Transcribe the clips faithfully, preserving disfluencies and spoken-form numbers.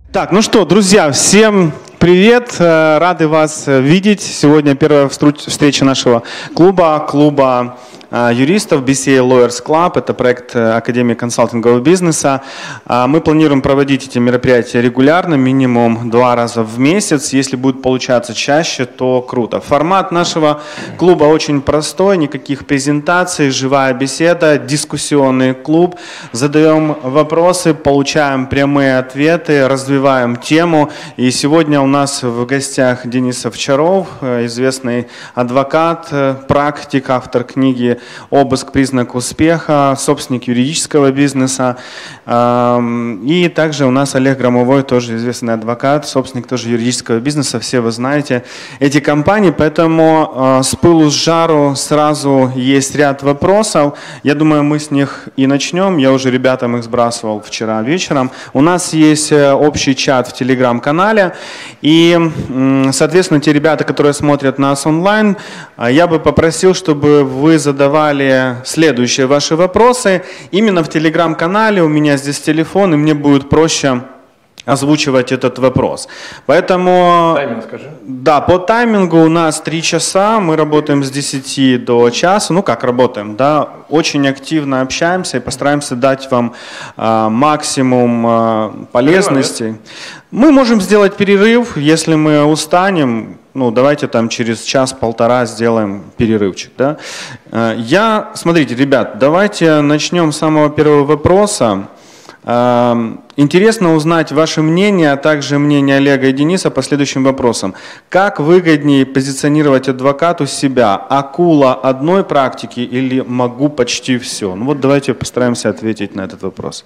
Так, ну что, друзья, всем привет, рады вас видеть. Сегодня первая встреча нашего клуба, клуба юристов би си эй Lawyers Club. Это проект Академии консалтингового бизнеса. Мы планируем проводить эти мероприятия регулярно, минимум два раза в месяц. Если будет получаться чаще, то круто. Формат нашего клуба очень простой, никаких презентаций, живая беседа, дискуссионный клуб. Задаем вопросы, получаем прямые ответы, развиваем тему. И сегодня у нас в гостях Денис Овчаров, известный адвокат, практик, автор книги «Обыск. Признак успеха», собственник юридического бизнеса. И также у нас Олег Громовой, тоже известный адвокат, собственник тоже юридического бизнеса. Все вы знаете эти компании, поэтому с пылу с жару сразу есть ряд вопросов. Я думаю, мы с них и начнем. Я уже ребятам их сбрасывал вчера вечером. У нас есть общий чат в телеграм-канале. И, соответственно, те ребята, которые смотрят нас онлайн, я бы попросил, чтобы вы задавали следующие ваши вопросы именно в телеграм-канале. У меня здесь телефон, и мне будет проще озвучивать этот вопрос. Поэтому, тайминг скажи. Да, по таймингу у нас три часа, мы работаем с десяти до часа. Ну как работаем, да, очень активно общаемся и постараемся дать вам а, максимум а, полезностей. Мы можем сделать перерыв, если мы устанем. Ну, давайте там через час-полтора сделаем перерывчик, да. Я, смотрите, ребят, давайте начнем с самого первого вопроса. Интересно узнать ваше мнение, а также мнение Олега и Дениса по следующим вопросам. Как выгоднее позиционировать адвокату себя? Акула одной практики или могу почти все? Ну вот давайте постараемся ответить на этот вопрос.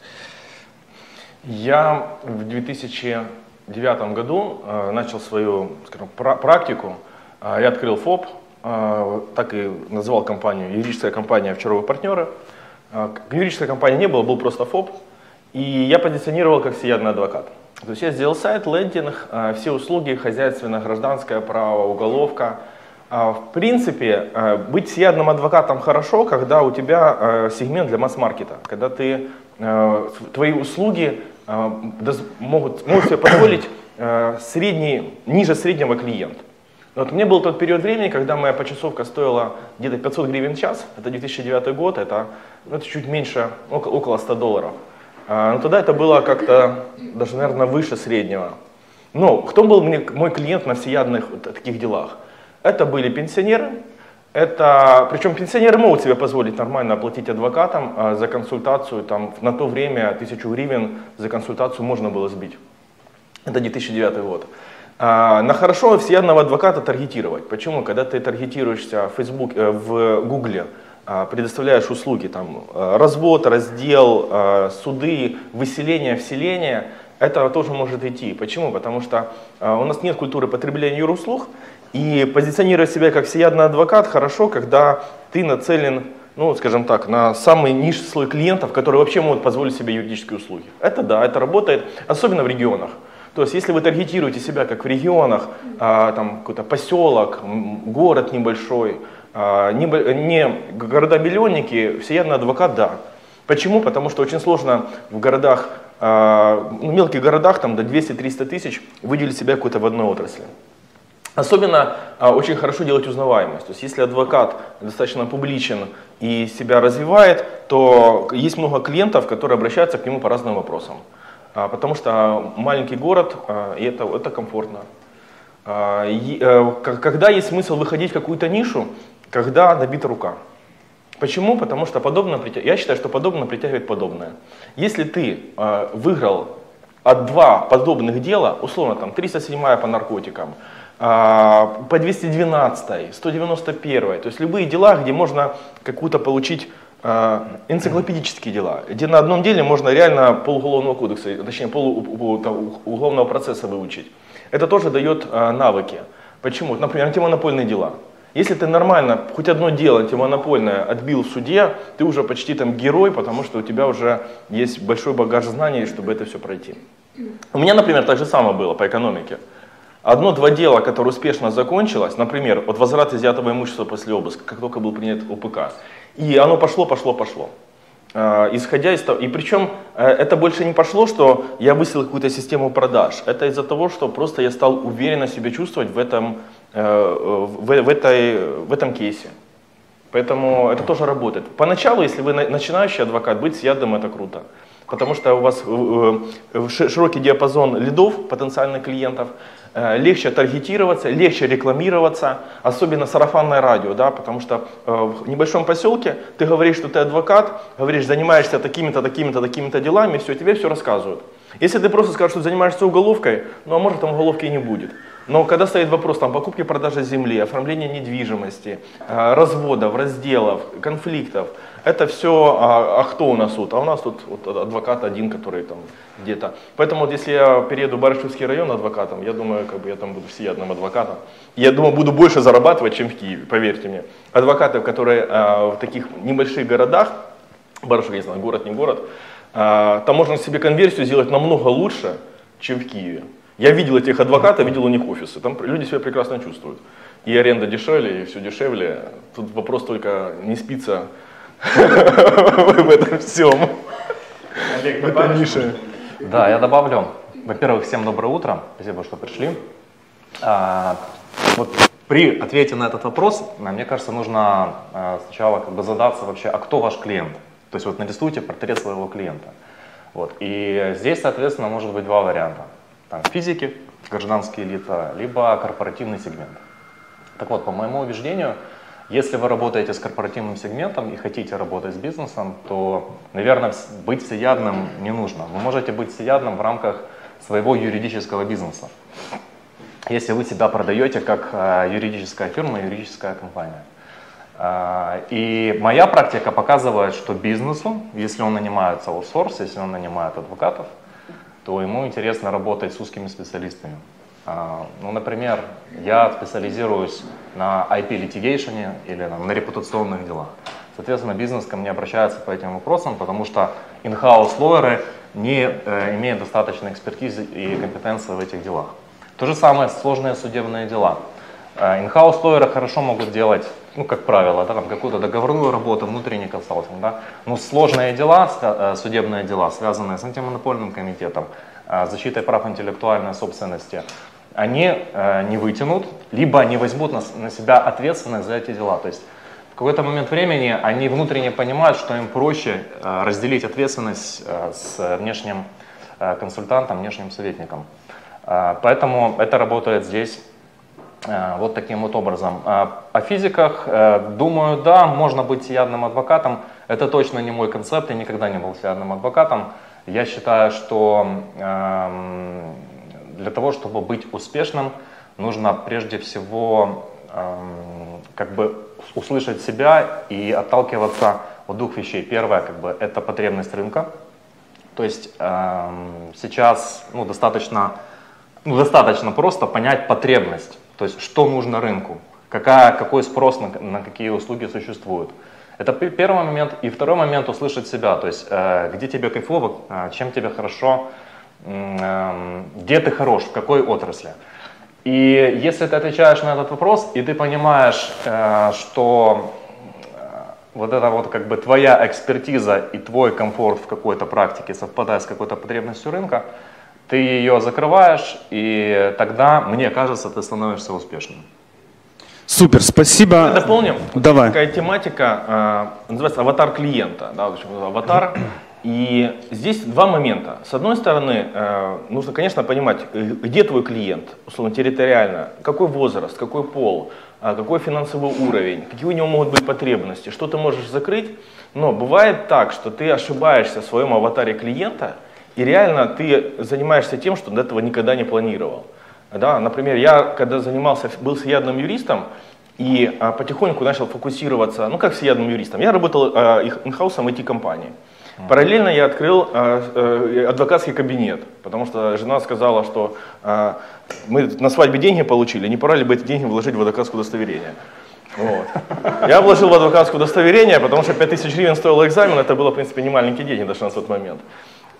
Я в две тысячи девятом году э, начал свою, скажем, практику. Э, я открыл ФОП, э, так и назвал компанию, юридическая компания «Овчаровы партнеры». Э, юридической компании не было, был просто ФОП. И я позиционировал как всеядный адвокат. То есть я сделал сайт, лендинг, э, все услуги, хозяйственное, гражданское право, уголовка. Э, в принципе, э, быть всеядным адвокатом хорошо, когда у тебя э, сегмент для масс-маркета, когда ты, э, твои услуги могут, могут себе позволить э, средний, ниже среднего клиента. Вот у меня был тот период времени, когда моя почасовка стоила где-то пятьсот гривен в час, это две тысячи девятый год, это, ну, это чуть меньше, около, около ста долларов. А, но тогда это было как-то даже, наверное, выше среднего. Но кто был мне, мой клиент на всеядных вот, таких делах? Это были пенсионеры. Это, причем пенсионеры могут себе позволить нормально оплатить адвокатам а, за консультацию. Там, на то время тысячу гривен за консультацию можно было сбить. Это две тысячи девятый год. А, на хорошо всеядного адвоката таргетировать. Почему? Когда ты таргетируешься в, Facebook, э, в Гугле, э, предоставляешь услуги, там, э, развод, раздел, э, суды, выселение, вселение, это тоже может идти. Почему? Потому что э, у нас нет культуры потребления юруслуг. И позиционировать себя как всеядный адвокат хорошо, когда ты нацелен, ну, скажем так, на самый низший слой клиентов, которые вообще могут позволить себе юридические услуги. Это да, это работает, особенно в регионах. То есть, если вы таргетируете себя как в регионах, а, там какой-то поселок, город небольшой, а, не, не города-миллионники, всеядный адвокат, да. Почему? Потому что очень сложно в городах, а, ну, мелких городах, там до двухсот-трёхсот тысяч, выделить себя какой-то в одной отрасли. Особенно а, очень хорошо делать узнаваемость. То есть если адвокат достаточно публичен и себя развивает, то есть много клиентов, которые обращаются к нему по разным вопросам. А, потому что маленький город, а, и это, это комфортно. А, и, а, когда есть смысл выходить в какую-то нишу, когда набита рука. Почему? Потому что подобное, я считаю, что подобное притягивает подобное. Если ты а, выиграл от два подобных дела, условно там триста седьмая по наркотикам, по двести двенадцатой, сто девяносто первой, то есть любые дела, где можно какую-то получить э, энциклопедические дела, где на одном деле можно реально полууголовного кодекса, точнее полууголовного процесса выучить. Это тоже дает э, навыки. Почему? Например, антимонопольные дела. Если ты нормально хоть одно дело антимонопольное отбил в суде, ты уже почти там герой, потому что у тебя уже есть большой багаж знаний, чтобы это все пройти. У меня, например, так же самое было по экономике. Одно-два дела, которое успешно закончилось, например, вот возврат изъятого имущества после обыска, как только был принят ОПК, и оно пошло, пошло, пошло. исходя из того, и причем это больше не пошло, что я выставил какую-то систему продаж, это из-за того, что просто я стал уверенно себя чувствовать в этом, в, в, этой, в этом кейсе. Поэтому это тоже работает. Поначалу, если вы начинающий адвокат, быть всеядным — это круто. Потому что у вас широкий диапазон лидов, потенциальных клиентов, легче таргетироваться, легче рекламироваться, особенно сарафанное радио, да, потому что в небольшом поселке ты говоришь, что ты адвокат, говоришь, занимаешься такими-то, такими-то, такими-то делами, все, тебе все рассказывают. Если ты просто скажешь, что занимаешься уголовкой, ну а может там уголовки и не будет. Но когда стоит вопрос там, покупки, продажи земли, оформления недвижимости, разводов, разделов, конфликтов, это все, а, а кто у нас тут? А у нас тут вот, адвокат один, который там где-то. Поэтому вот, если я перееду в Барышевский район адвокатом, я думаю, как бы я там буду всеядным адвокатом. Я думаю, буду больше зарабатывать, чем в Киеве, поверьте мне. Адвокаты, которые а, в таких небольших городах, Барышев, не знаю, город, не город, а, там можно себе конверсию сделать намного лучше, чем в Киеве. Я видел этих адвокатов, видел у них офисы, там люди себя прекрасно чувствуют. И аренда дешевле, и все дешевле. Тут вопрос только не спится в этом всем. Олег, это Миша. Да, я добавлю. Во-первых, всем доброе утро. Спасибо, что пришли. А, вот при ответе на этот вопрос, мне кажется, нужно а, сначала как бы задаться вообще, а кто ваш клиент? То есть вот нарисуйте портрет своего клиента. Вот. И здесь, соответственно, может быть два варианта. Там, физики, гражданские лица, либо корпоративный сегмент. Так вот, по моему убеждению, если вы работаете с корпоративным сегментом и хотите работать с бизнесом, то, наверное, быть всеядным не нужно. Вы можете быть всеядным в рамках своего юридического бизнеса. Если вы себя продаете как юридическая фирма, юридическая компания. И моя практика показывает, что бизнесу, если он нанимает аутсорс, если он нанимает адвокатов, то ему интересно работать с узкими специалистами. Ну, например, я специализируюсь на ай пи litigation или на репутационных делах. Соответственно, бизнес ко мне обращается по этим вопросам, потому что in-house лоеры не э, имеют достаточной экспертизы и компетенции в этих делах. То же самое сложные судебные дела. In-house лоеры хорошо могут делать, ну, как правило, да, там какую-то договорную работу, внутренний консалтинг, да, но сложные дела, судебные дела, связанные с антимонопольным комитетом, защитой прав интеллектуальной собственности, они э, не вытянут, либо не возьмут на, на себя ответственность за эти дела. То есть в какой-то момент времени они внутренне понимают, что им проще э, разделить ответственность э, с внешним э, консультантом, внешним советником. Э, поэтому это работает здесь э, вот таким вот образом. Э, о физиках, э, думаю, да, можно быть всеядным адвокатом. Это точно не мой концепт, я никогда не был всеядным адвокатом. Я считаю, что э, для того, чтобы быть успешным, нужно прежде всего э, как бы услышать себя и отталкиваться от двух вещей. Первое, как бы, это потребность рынка. То есть э, сейчас ну, достаточно, ну, достаточно просто понять потребность, то есть что нужно рынку, какая, какой спрос на, на какие услуги существует. Это первый момент. И второй момент — услышать себя, то есть э, где тебе кайфово, э, чем тебе хорошо, э, где ты хорош, в какой отрасли. И если ты отвечаешь на этот вопрос, и ты понимаешь, э, что вот это вот как бы твоя экспертиза и твой комфорт в какой-то практике совпадает с какой-то потребностью рынка, ты ее закрываешь, и тогда, мне кажется, ты становишься успешным. Супер, спасибо. Дополним. Давай. Такая тематика, э, называется аватар клиента. Да, аватар. И здесь два момента. С одной стороны, э, нужно, конечно, понимать, где твой клиент, условно, территориально, какой возраст, какой пол, э, какой финансовый уровень, какие у него могут быть потребности, что ты можешь закрыть. Но бывает так, что ты ошибаешься в своем аватаре клиента, и реально ты занимаешься тем, что до этого никогда не планировал. Да, например, я когда занимался, был всеядным юристом и а, потихоньку начал фокусироваться, ну как всеядным юристом, я работал а, инхаусом ай ти-компании. Параллельно я открыл а, а, адвокатский кабинет, потому что жена сказала, что а, мы на свадьбе деньги получили, не пора ли бы эти деньги вложить в адвокатское удостоверение. Вот. Я вложил в адвокатское удостоверение, потому что пять тысяч гривен стоил экзамен, это было, в принципе, не маленькие деньги даже на тот момент.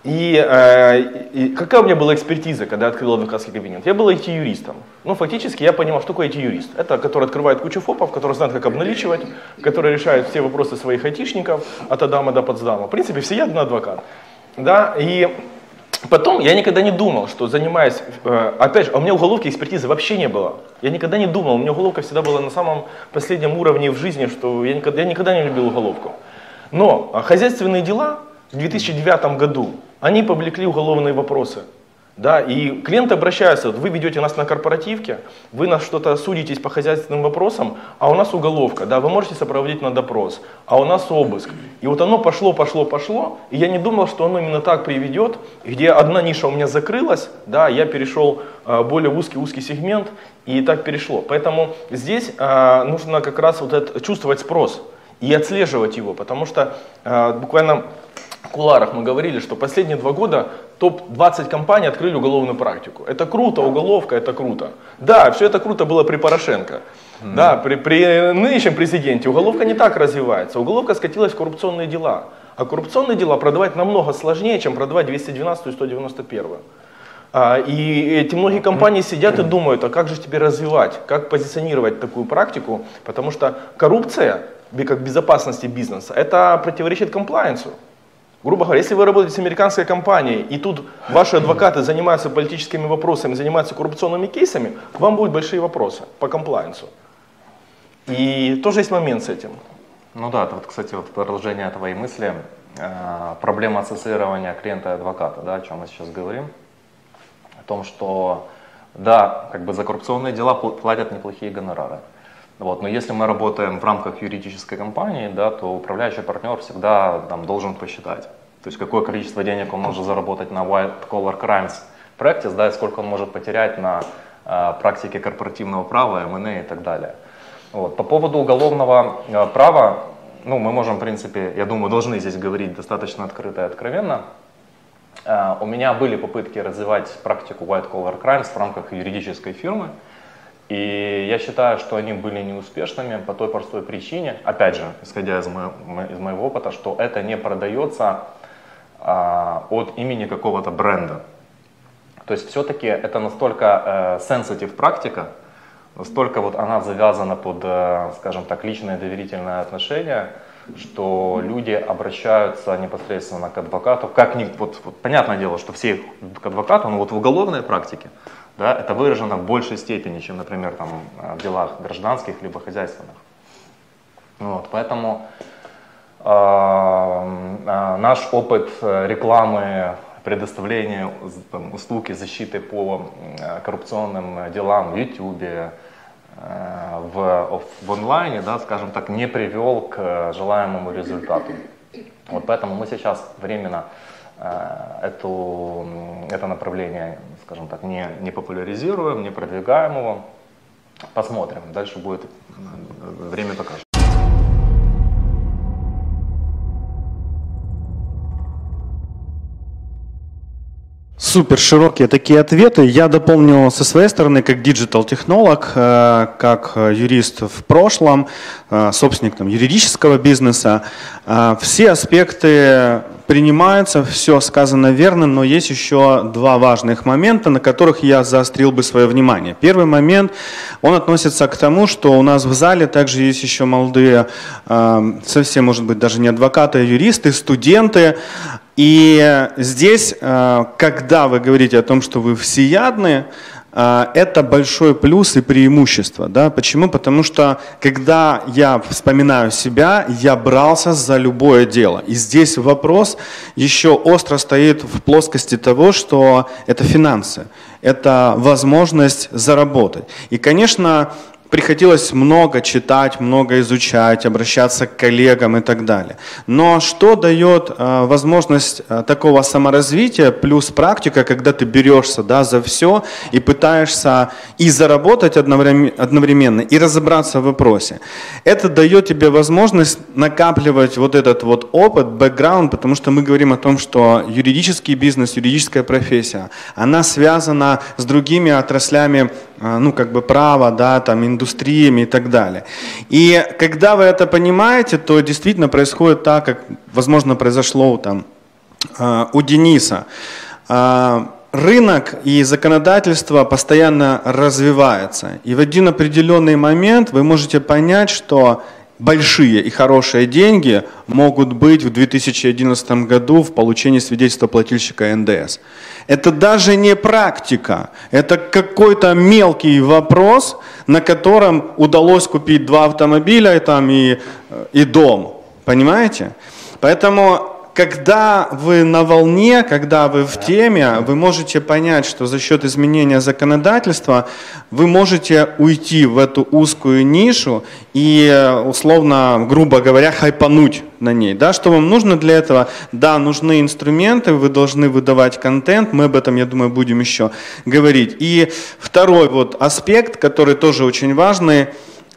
И, э, и какая у меня была экспертиза, когда я открыл адвокатский кабинет? Я был ай ти-юристом. Ну, фактически я понимал, что такое ай ти-юрист. Это который открывает кучу фопов, который знает, как обналичивать, который решает все вопросы своих айтишников от Адама до Потсдама. В принципе, всеядный адвокат. Да? И потом я никогда не думал, что занимаясь, э, опять же, а у меня уголовки экспертизы вообще не было. Я никогда не думал, у меня уголовка всегда была на самом последнем уровне в жизни, что я никогда, я никогда не любил уголовку. Но а хозяйственные дела в две тысячи девятом году, они повлекли уголовные вопросы. Да, и клиенты обращаются, вы ведете нас на корпоративке, вы нас что-то судитесь по хозяйственным вопросам, а у нас уголовка, да, вы можете сопроводить на допрос, а у нас обыск. И вот оно пошло, пошло, пошло, и я не думал, что оно именно так приведет, где одна ниша у меня закрылась, да, я перешел в более узкий-узкий сегмент, и так перешло. Поэтому здесь а, нужно как раз вот это, чувствовать спрос и отслеживать его, потому что а, буквально... В кулуарах мы говорили, что последние два года топ двадцать компаний открыли уголовную практику. Это круто, уголовка, это круто. Да, все это круто было при Порошенко. Mm-hmm. Да, при, при нынешнем президенте уголовка не так развивается. Уголовка скатилась в коррупционные дела. А коррупционные дела продавать намного сложнее, чем продавать двести двенадцатую и сто девяносто первую. А, и эти многие компании сидят и думают, а как же теперь развивать, как позиционировать такую практику, потому что коррупция, как безопасности бизнеса, это противоречит комплайенсу. Грубо говоря, если вы работаете с американской компанией, и тут ваши адвокаты занимаются политическими вопросами, занимаются коррупционными кейсами, к вам будут большие вопросы по комплайенсу. И тоже есть момент с этим. Ну да, это вот, кстати, вот продолжение твоей мысли, э, проблема ассоциирования клиента и адвоката, да, о чем мы сейчас говорим. О том, что да, как бы за коррупционные дела платят неплохие гонорары. Вот, но если мы работаем в рамках юридической компании, да, то управляющий партнер всегда там, должен посчитать, то есть какое количество денег он может заработать на white collar crimes practice, да, и сколько он может потерять на э, практике корпоративного права, эм энд эй и так далее. Вот. По поводу уголовного э, права, ну, мы можем, в принципе, я думаю, должны здесь говорить достаточно открыто и откровенно. Э, у меня были попытки развивать практику white collar crimes в рамках юридической фирмы. И я считаю, что они были неуспешными по той простой причине, опять же, исходя из, мо из моего опыта, что это не продается а, от имени какого-то бренда. То есть все-таки это настолько sensitive э, практика, настолько вот она завязана под, э, скажем так, личное доверительное отношение, что люди обращаются непосредственно к адвокату. Как ни, вот, вот, понятное дело, что все к адвокату, но вот в уголовной практике, да, это выражено в большей степени, чем, например, там, в делах гражданских либо хозяйственных. Вот, поэтому э, э, наш опыт рекламы, предоставления там, услуг и защиты по э, коррупционным делам в YouTube, э, в, в онлайне, да, скажем так, не привел к желаемому результату. Вот поэтому мы сейчас временно Эту, это направление, скажем так, не, не популяризируем, не продвигаем его. Посмотрим, дальше будет, время покажет. Супер широкие такие ответы. Я дополню со своей стороны, как диджитал-технолог, как юрист в прошлом, собственник там, юридического бизнеса. Все аспекты принимаются, все сказано верно, но есть еще два важных момента, на которых я заострил бы свое внимание. Первый момент, он относится к тому, что у нас в зале также есть еще молодые, совсем, может быть, даже не адвокаты, а юристы, студенты. И здесь, когда вы говорите о том, что вы всеядны, это большой плюс и преимущество. Да? Почему? Потому что, когда я вспоминаю себя, я брался за любое дело. И здесь вопрос еще остро стоит в плоскости того, что это финансы, это возможность заработать. И, конечно, приходилось много читать, много изучать, обращаться к коллегам и так далее. Но что дает э, возможность э, такого саморазвития плюс практика, когда ты берешься, да, за все и пытаешься и заработать одновременно, и разобраться в вопросе. Это дает тебе возможность накапливать вот этот вот опыт, бэкграунд, потому что мы говорим о том, что юридический бизнес, юридическая профессия, она связана с другими отраслями, э, ну как бы права, да, там индустрии, индустриями и так далее. И когда вы это понимаете, то действительно происходит так, как, возможно, произошло там у Дениса. Рынок и законодательство постоянно развивается. И в один определенный момент вы можете понять, что большие и хорошие деньги могут быть в две тысячи одиннадцатом году в получении свидетельства плательщика эн дэ эс. Это даже не практика, это какой-то мелкий вопрос, на котором удалось купить два автомобиля и, там, и, и дом. Понимаете? Поэтому, когда вы на волне, когда вы в теме, вы можете понять, что за счет изменения законодательства вы можете уйти в эту узкую нишу и, условно, грубо говоря, хайпануть на ней. Да? Что вам нужно для этого? Да, нужны инструменты, вы должны выдавать контент, мы об этом, я думаю, будем еще говорить. И второй вот аспект, который тоже очень важный,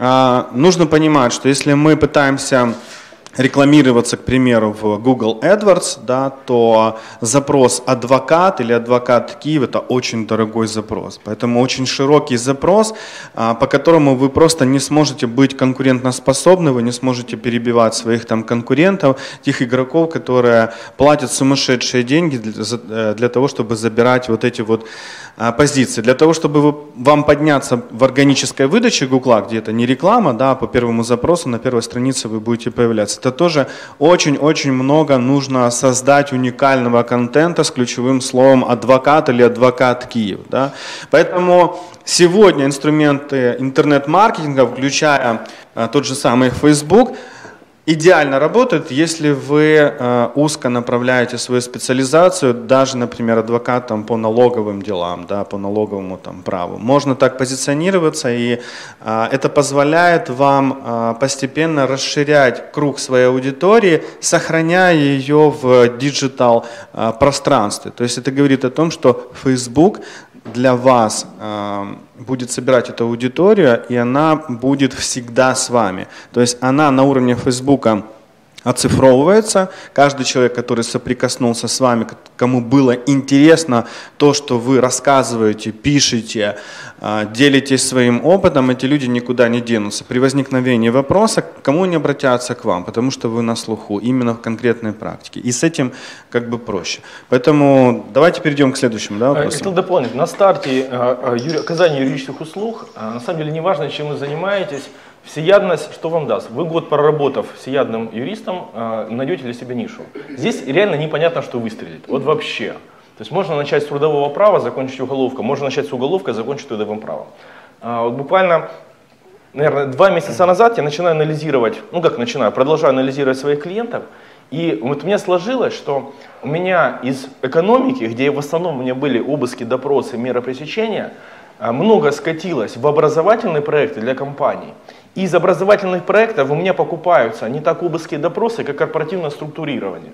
нужно понимать, что если мы пытаемся рекламироваться, к примеру, в Google AdWords, да, то запрос адвокат или адвокат Киев – это очень дорогой запрос. Поэтому очень широкий запрос, по которому вы просто не сможете быть конкурентоспособны, вы не сможете перебивать своих там конкурентов, тех игроков, которые платят сумасшедшие деньги для, для того, чтобы забирать вот эти вот позиции. Для того, чтобы вы, вам подняться в органической выдаче Гугла, где это не реклама, да, по первому запросу на первой странице вы будете появляться. Это тоже очень-очень много нужно создать уникального контента с ключевым словом адвокат или адвокат Киев. Да. Поэтому сегодня инструменты интернет-маркетинга, включая а, тот же самый Facebook, идеально работает, если вы э, узко направляете свою специализацию, даже, например, адвокатом по налоговым делам, да, по налоговому там, праву. Можно так позиционироваться, и э, это позволяет вам э, постепенно расширять круг своей аудитории, сохраняя ее в диджитал э, пространстве. То есть это говорит о том, что Facebook для вас э, будет собирать эту аудиторию, и она будет всегда с вами. То есть она на уровне Фейсбука оцифровывается. Каждый человек, который соприкоснулся с вами, кому было интересно то, что вы рассказываете, пишете, делитесь своим опытом, эти люди никуда не денутся. При возникновении вопроса, к кому они обратятся? К вам, потому что вы на слуху, именно в конкретной практике. И с этим как бы проще. Поэтому давайте перейдем к следующему. Да, вопросу. Хотел дополнить. На старте оказания юридических услуг, на самом деле не важно, чем вы занимаетесь, всеядность что вам даст? Вы год проработав всеядным юристом, найдете для себя нишу. Здесь реально непонятно, что выстрелит. Вот вообще. То есть можно начать с трудового права, закончить уголовкой, можно начать с уголовкой, закончить трудовым правом. Вот буквально, наверное, два месяца назад я начинаю анализировать, ну как начинаю, продолжаю анализировать своих клиентов. И вот у меня сложилось, что у меня из экономики, где в основном у меня были обыски, допросы, меры пресечения, много скатилось в образовательные проекты для компаний. И из образовательных проектов у меня покупаются не так обыски и допросы, как корпоративное структурирование.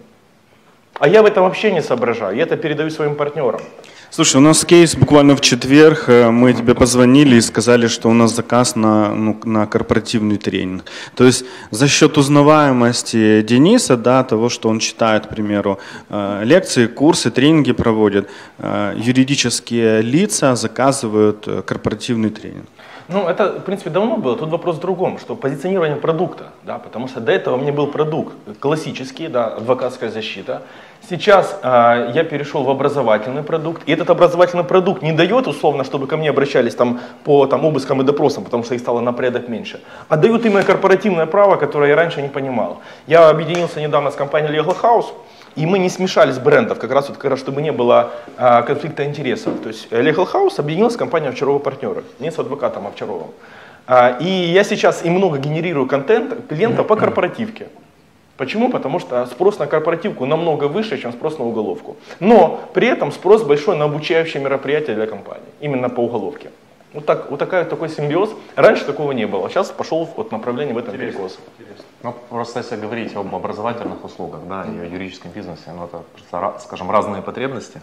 А я в этом вообще не соображаю, я это передаю своим партнерам. Слушай, у нас кейс буквально в четверг, мы тебе позвонили и сказали, что у нас заказ на, ну, на корпоративный тренинг. То есть за счет узнаваемости Дениса, да, того, что он читает, к примеру, лекции, курсы, тренинги проводит, юридические лица заказывают корпоративный тренинг. Ну, это, в принципе, давно было. Тут вопрос в другом, что позиционирование продукта, да, потому что до этого у меня был продукт классический, да, адвокатская защита. Сейчас э, я перешел в образовательный продукт, и этот образовательный продукт не дает, условно, чтобы ко мне обращались там, по там, обыскам и допросам, потому что их стало на порядок меньше, а дает именно корпоративное право, которое я раньше не понимал. Я объединился недавно с компанией Legal House, и мы не смешались брендов, как раз, вот, как раз чтобы не было а, конфликта интересов. То есть Legal House объединилась с компанией Овчарова партнеры, не с адвокатом Овчаровым. А, и я сейчас и много генерирую контент клиентов по корпоративке. Почему? Потому что спрос на корпоративку намного выше, чем спрос на уголовку. Но при этом спрос большой на обучающие мероприятия для компании, именно по уголовке. Вот, так, вот такая, такой симбиоз. Раньше такого не было, сейчас пошел вот направление в этом перекос. Ну, просто если говорить об образовательных услугах, да, и о юридическом бизнесе, ну, это, скажем, разные потребности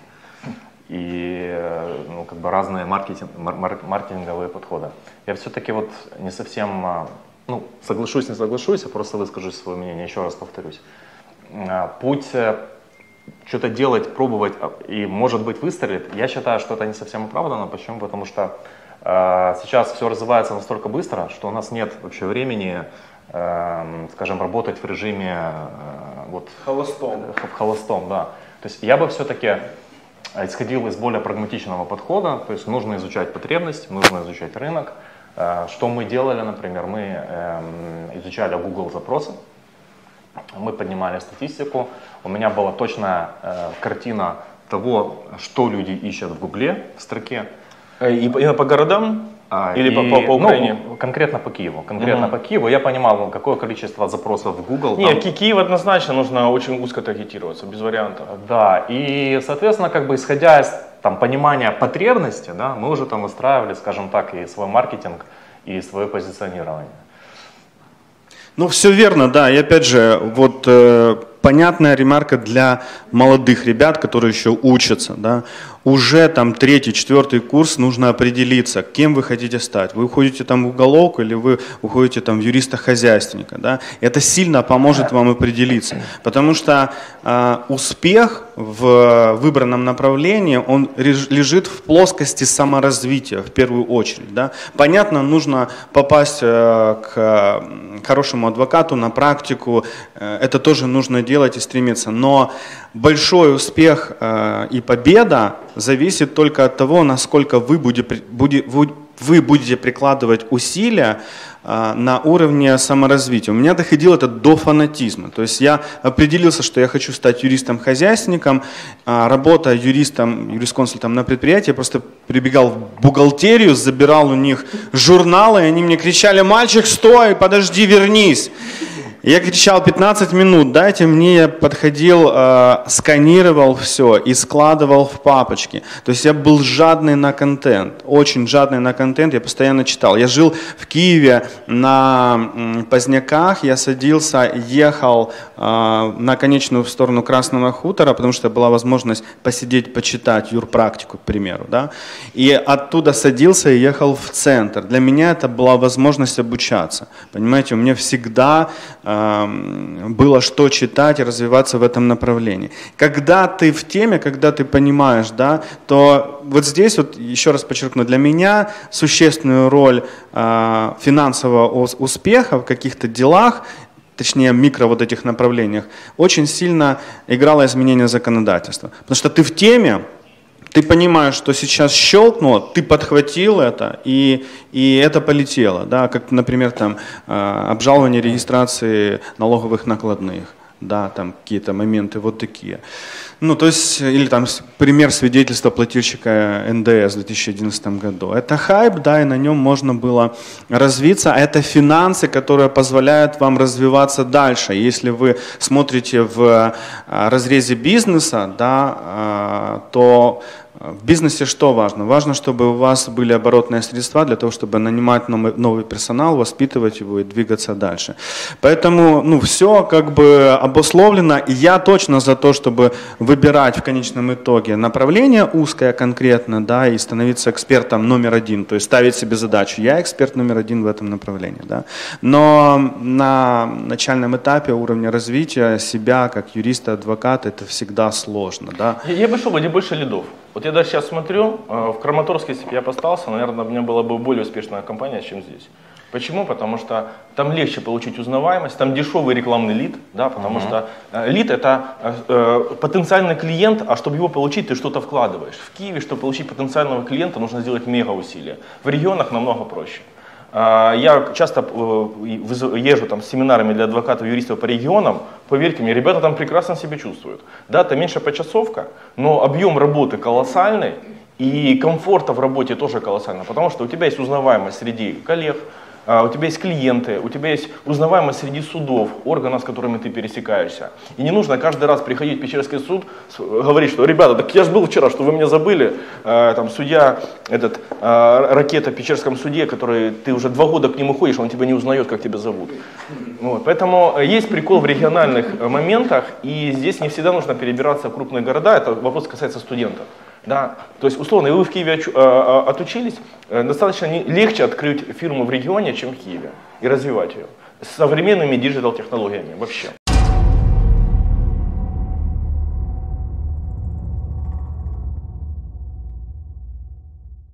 и ну, как бы разные маркетинг, мар маркетинговые подходы. Я все-таки вот не совсем, ну, соглашусь, не соглашусь, я просто выскажу свое мнение, еще раз повторюсь. Путь что-то делать, пробовать и, может быть, выстрелит, я считаю, что это не совсем оправдано. Почему? Потому что э, сейчас все развивается настолько быстро, что у нас нет вообще времени, э, скажем, работать в режиме э, вот, холостом. В холостом, да. То есть я бы все-таки исходил из более прагматичного подхода, то есть нужно изучать потребность, нужно изучать рынок. Что мы делали, например, мы изучали Google запросы, мы поднимали статистику, у меня была точная картина того, что люди ищут в Гугле в строке. И по городам? А, Или и, по, по, по Украине? Ну, конкретно по Киеву. Конкретно угу. по Киеву. Я понимал, какое количество запросов в Google. Нет, там... Киев однозначно нужно очень узко таргетироваться, без вариантов. Да, и, соответственно, как бы исходя из там, понимания потребности, да, мы уже там выстраивали, скажем так, и свой маркетинг, и свое позиционирование. Ну, все верно, да. И опять же, вот э, понятная ремарка для молодых ребят, которые еще учатся, да. Уже там третий, четвертый курс нужно определиться, кем вы хотите стать. Вы уходите там в уголок или вы уходите там в юриста-хозяйственника, да. Это сильно поможет вам определиться, потому что э, успех в выбранном направлении, он лежит в плоскости саморазвития в первую очередь, да. Понятно, нужно попасть э, к хорошему адвокату на практику, э, это тоже нужно делать и стремиться, но большой успех э, и победа зависит только от того, насколько вы будете, вы будете прикладывать усилия э, на уровне саморазвития. У меня доходило это до фанатизма. То есть я определился, что я хочу стать юристом-хозяйственником, э, работая юристом, юрисконсультом на предприятии, я просто прибегал в бухгалтерию, забирал у них журналы, и они мне кричали: «Мальчик, стой, подожди, вернись». Я кричал: пятнадцать минут, дайте мне. Я подходил, э, сканировал все и складывал в папочки. То есть я был жадный на контент, очень жадный на контент, я постоянно читал. Я жил в Киеве на Поздняках, я садился, ехал э, на конечную сторону Красного хутора, потому что была возможность посидеть, почитать юрпрактику, к примеру. Да? И оттуда садился и ехал в центр. Для меня это была возможность обучаться. Понимаете, у меня всегда было что читать и развиваться в этом направлении. Когда ты в теме, когда ты понимаешь, да, то вот здесь, вот еще раз подчеркну, для меня существенную роль э, финансового успеха в каких-то делах, точнее микро вот этих направлениях, очень сильно играло изменение законодательства. Потому что ты в теме, ты понимаешь, что сейчас щелкнуло, ты подхватил это, и, и это полетело. Да? Как, например, там, обжалование регистрации налоговых накладных, да, там какие-то моменты вот такие. Ну, то есть, или там пример свидетельства плательщика эн дэ эс в две тысячи одиннадцатом году. Это хайп, да, и на нем можно было развиться. А это финансы, которые позволяют вам развиваться дальше. Если вы смотрите в разрезе бизнеса, да, то в бизнесе что важно? Важно, чтобы у вас были оборотные средства для того, чтобы нанимать новый персонал, воспитывать его и двигаться дальше. Поэтому, ну, все как бы обусловлено. И я точно за то, чтобы выбирать в конечном итоге направление узкое конкретно, да, и становиться экспертом номер один, то есть ставить себе задачу: я эксперт номер один в этом направлении. Да. Но на начальном этапе уровня развития себя как юриста, адвоката, это всегда сложно. Да. Я, я бы шел, где больше лидов. Вот я даже сейчас смотрю, в Краматорске, если бы я остался, наверное, у меня была бы более успешная компания, чем здесь. Почему? Потому что там легче получить узнаваемость, там дешевый рекламный лид, да, потому uh-huh. что э, лид это э, потенциальный клиент, а чтобы его получить, ты что-то вкладываешь. В Киеве, чтобы получить потенциального клиента, нужно сделать мега усилия. В регионах намного проще. Э, я часто э, езжу там с семинарами для адвокатов, юристов по регионам, поверьте мне, ребята там прекрасно себя чувствуют. Да, это меньше почасовка, но объем работы колоссальный, и комфорта в работе тоже колоссально, потому что у тебя есть узнаваемость среди коллег, у тебя есть клиенты, у тебя есть узнаваемость среди судов, органов, с которыми ты пересекаешься. И не нужно каждый раз приходить в Печерский суд, говорить, что: ребята, так я же был вчера, что вы меня забыли. Там судья, этот, ракета в Печерском суде, который ты уже два года к нему ходишь, он тебя не узнает, как тебя зовут. Вот. Поэтому есть прикол в региональных моментах, и здесь не всегда нужно перебираться в крупные города, это вопрос касается студентов. Да, то есть, условно, вы в Киеве отучились, достаточно легче открыть фирму в регионе, чем в Киеве, и развивать ее с современными диджитал-технологиями вообще.